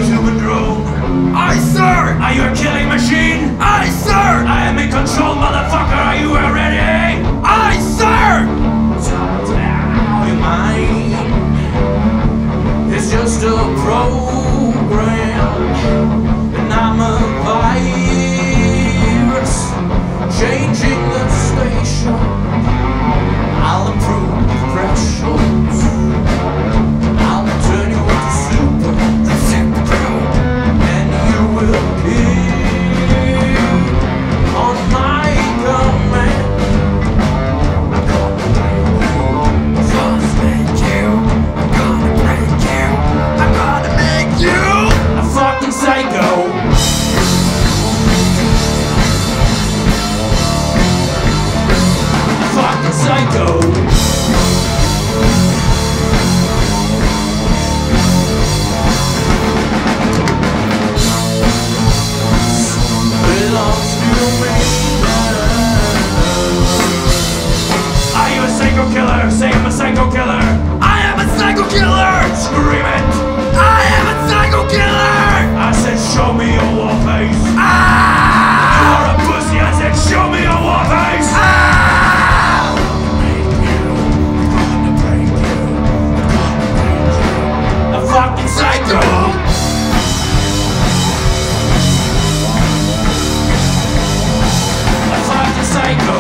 human drone. Aye, sir! Are you a killing machine? Aye, sir! I am in control, motherfucker. Are you ready? Aye, sir! Your mind is just a program, and I'm a virus changing the station. I'll improve the thresholds. I'll turn you into super, and you will be on my command. I'm gonna break you. I'm gonna break you. I'm gonna make you A fucking psycho. A fucking psycho. Belongs to me now. Are you a psycho killer? Say I'm a psycho killer. I am a psycho killer! Scream it. I am a psycho killer! I said show me your war face. Ah! You're a pussy. I said show me your war face. Ah! A fucking psycho. A fucking psycho.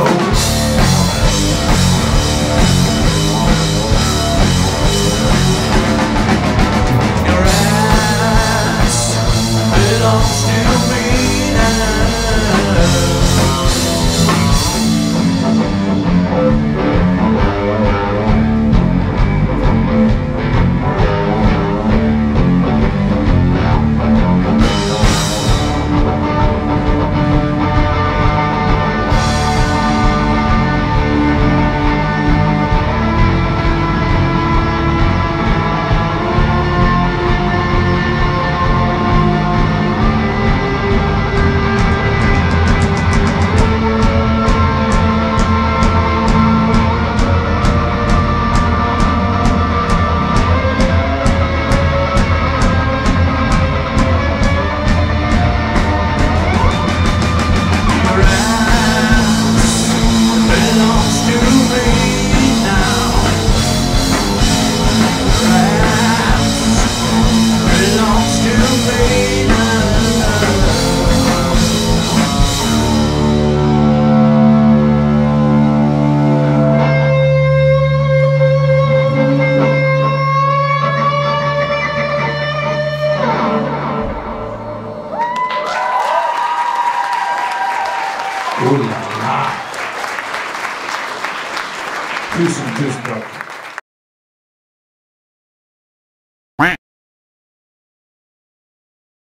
Your ass belongs to me Oh la la! Tusen takk.